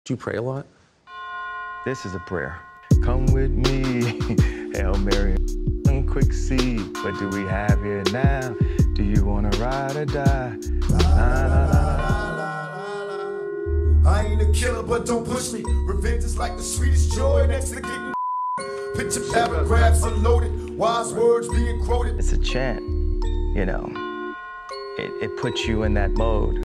Do you pray a lot? This is a prayer. Come with me, Hail Mary, quick seed. What do we have here now? Do you want to ride or die? I ain't a killer, but don't push me. Revenge is like the sweetest joy next to getting picture paragraphs unloaded, wise words being quoted. It's a chant, you know. It puts you in that mode.